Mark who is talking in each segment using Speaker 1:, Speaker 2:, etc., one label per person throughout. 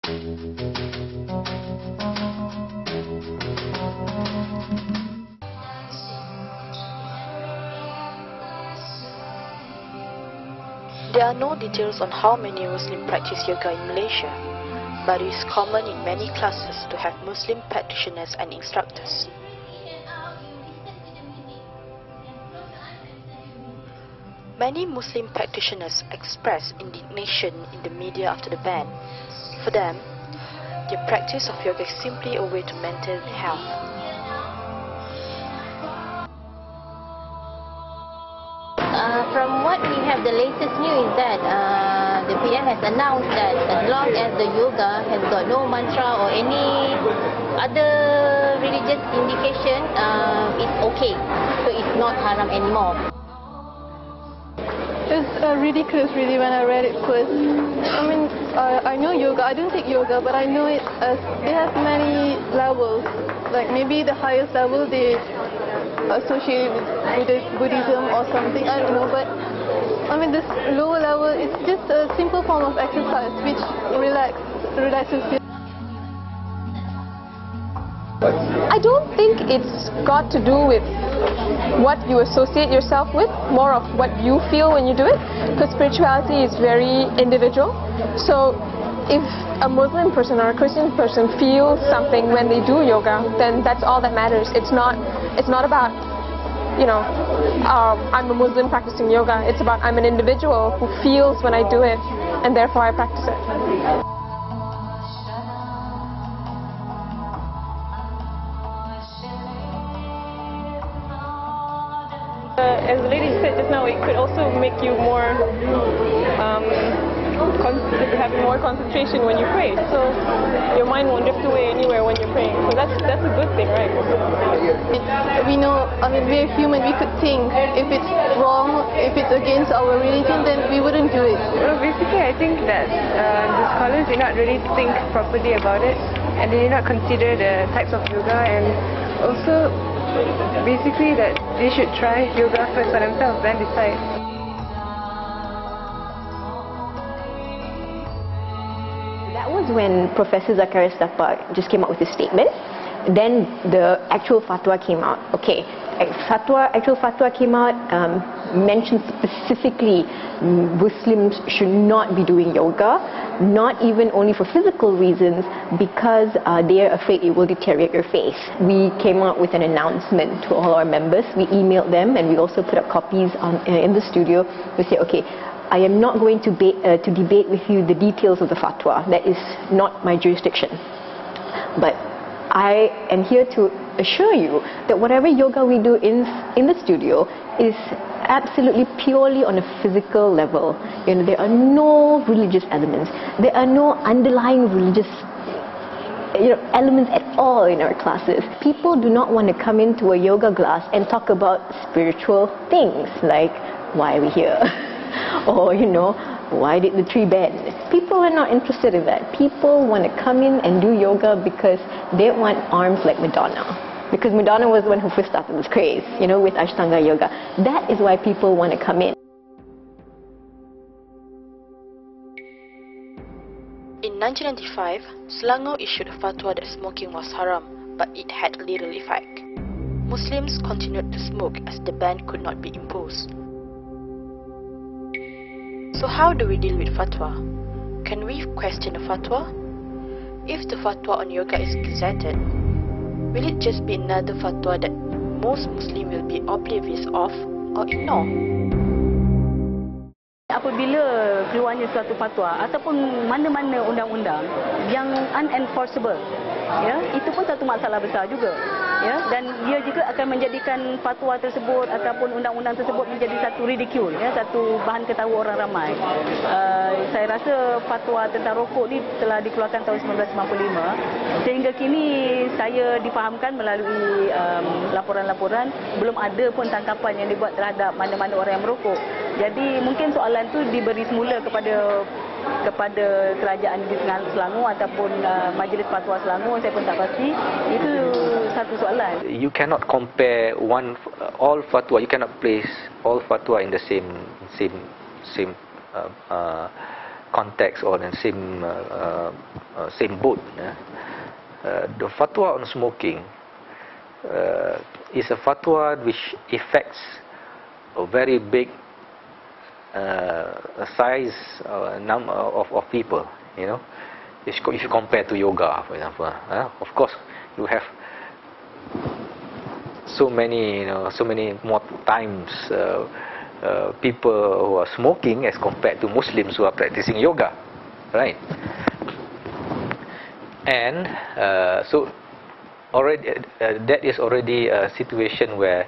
Speaker 1: There are no details on how many Muslims practice yoga in Malaysia, but it is common in many classes to have Muslim practitioners and instructors. Many Muslim practitioners express indignation in the media after the ban. For them, the practice of yoga is simply a way to maintain health.
Speaker 2: From what we have, the latest news is that the PM has announced that as long as the yoga has got no mantra or any other religious indication, it's okay. So it's not haram anymore.
Speaker 3: It's ridiculous really when I read it first. I mean, I know yoga, I don't take yoga, but I know it as, they have many levels. Like maybe the highest level they associate with Buddhism or something, I don't know, but I mean this lower level, it's just a simple form of exercise which relaxes you.
Speaker 4: I don't think it's got to do with what you associate yourself with, more of what you feel when you do it, because spirituality is very individual. So if a Muslim person or a Christian person feels something when they do yoga, then that's all that matters. It's not about, you know, I'm a Muslim practicing yoga. It's about I'm an individual who feels when I do it, and therefore I practice it.
Speaker 5: As the lady said just now, it could also make you more have more concentration when you pray. So your mind won't drift away anywhere when you're praying. So that's a good thing, right?
Speaker 3: We know, I mean, we're human. We could think if it's wrong, if it's against our religion, then we wouldn't do it.
Speaker 5: Well, basically, I think that the scholars did not really think properly about it, and they did not consider the types of yoga, and also basically that they should try yoga first for themselves, then decide.
Speaker 6: That was when Professor Zakaria Stapa just came out with a statement. Then the actual fatwa came out. Okay, actual fatwa came out, mentioned specifically Muslims should not be doing yoga, not even only for physical reasons, because they are afraid it will deteriorate your face. We came out with an announcement to all our members. We emailed them, and we also put up copies in the studio. We say, okay, I am not going to debate with you the details of the fatwa. That is not my jurisdiction. But I am here to assure you that whatever yoga we do in the studio is absolutely purely on a physical level. You know, there are no religious elements. There are no underlying religious elements at all in our classes. People do not want to come into a yoga class and talk about spiritual things like, why are we here? Or, you know, why did the tree bend? People are not interested in that. People want to come in and do yoga because they want arms like Madonna. Because Madonna was the one who first started this craze, you know, with Ashtanga yoga. That is why people want to come in.
Speaker 1: In 1995, Selangor issued a fatwa that smoking was haram, but it had little effect. Muslims continued to smoke as the ban could not be imposed. So how do we deal with fatwa? Can we question a fatwa? If the fatwa on yoga is gazetted, will it just be another fatwa that most Muslims will be oblivious of or ignore?
Speaker 7: Apabila keluarnya suatu fatwa ataupun mana-mana undang-undang yang unenforceable, ya, itu pun satu masalah besar juga, ya, dan dia juga akan menjadikan fatwa tersebut ataupun undang-undang tersebut menjadi satu ridicule, ya, satu bahan ketawa orang ramai. Saya rasa fatwa tentang rokok ni telah dikeluarkan tahun 1995, sehingga kini saya difahamkan melalui laporan-laporan belum ada pun tangkapan yang dibuat terhadap mana-mana orang yang merokok. Jadi mungkin soalan tu diberi semula kepada kerajaan di Selangor ataupun Majlis Fatwa Selangor, saya pun tak pasti. Itu satu soalan.
Speaker 8: You cannot compare all fatwa. You cannot place all fatwa in the same context or in the same same boat. The fatwa on smoking is a fatwa which affects a very big size number of people. You know, if you compare to yoga, for example, of course you have so many, so many more times people who are smoking as compared to Muslims who are practicing yoga, right? And so already that is already a situation where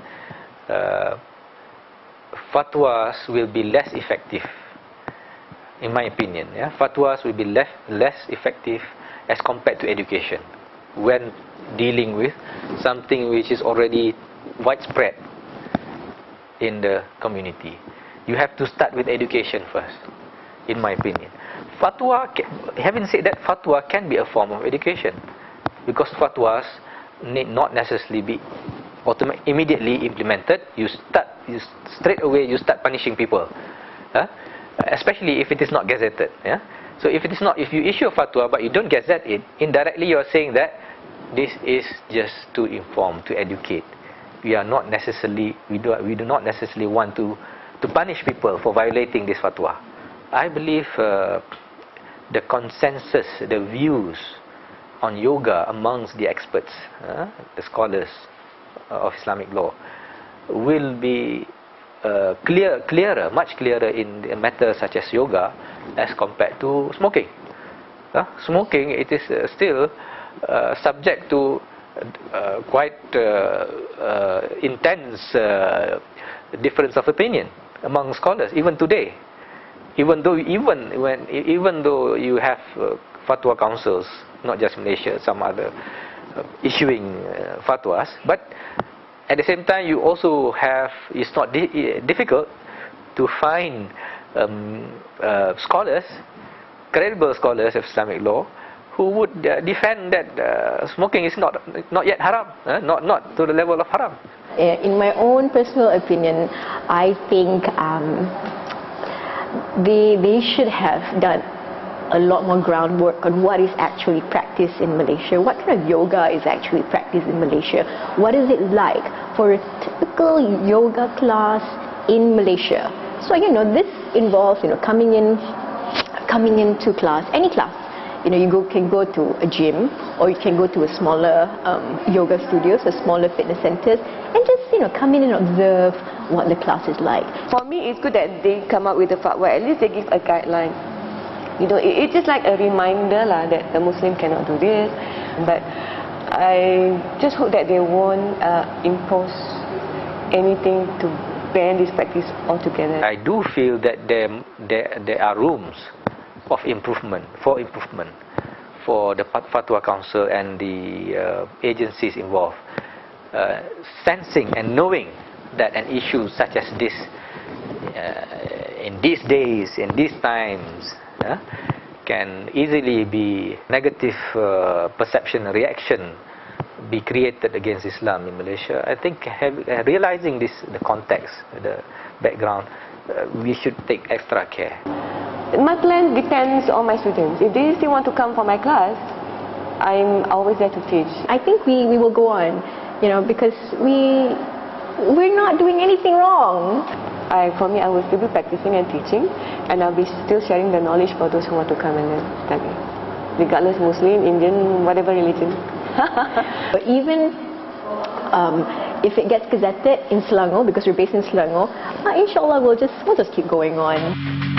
Speaker 8: fatwas will be less effective, in my opinion. Fatwas will be less effective as compared to education when dealing with something which is already widespread in the community. You have to start with education first, in my opinion. Fatwa, having said that, fatwa can be a form of education, because fatwas need not necessarily be immediately implemented. Straight away you start punishing people, especially if it is not gazetted. So if you issue a fatwa but you don't gazette it, indirectly you are saying that this is just to inform, to educate. We do not necessarily want to punish people for violating this fatwa. I believe the consensus, the views on yoga amongst the experts, the scholars of Islamic law, will be clearer, much clearer in a matter such as yoga as compared to smoking. Smoking, it is still subject to quite intense difference of opinion among scholars, even today. Even though you have fatwa councils, not just Malaysia, some other issuing fatwas, but at the same time you also have, it's not difficult to find scholars, credible scholars of Islamic law, who would defend that smoking is not yet haram, not to the level of haram.
Speaker 6: In my own personal opinion, I think they should have done a lot more groundwork on what is actually practiced in Malaysia. What kind of yoga is actually practiced in Malaysia? What is it like for a typical yoga class in Malaysia? So this involves coming into class, any class. You can go to a gym, or you can go to a smaller yoga studios, or smaller fitness centers, and just come in and observe what the class is like.
Speaker 5: For me, it's good that they come up with a fatwa. At least they give a guideline. It's just like a reminder that the Muslim cannot do this. But I just hope that they won't impose anything to ban this practice altogether.
Speaker 8: I do feel that there are rooms of improvement for the Fatwa Council and the agencies involved, sensing and knowing that an issue such as this in these days, in these times, can easily be negative perception, reaction be created against Islam in Malaysia. I think realizing this, the context, the background, we should take extra care.
Speaker 5: My plan depends on my students. If they still want to come for my class, I'm always there to teach.
Speaker 6: I think we will go on, because we're not doing anything wrong.
Speaker 5: For me, I will still be practicing and teaching, and I'll be still sharing the knowledge for those who want to come and learn, study, regardless Muslim, Indian, whatever religion.
Speaker 6: But even if it gets gazetted in Selangor, because we're based in Selangor, inshallah we'll just keep going on.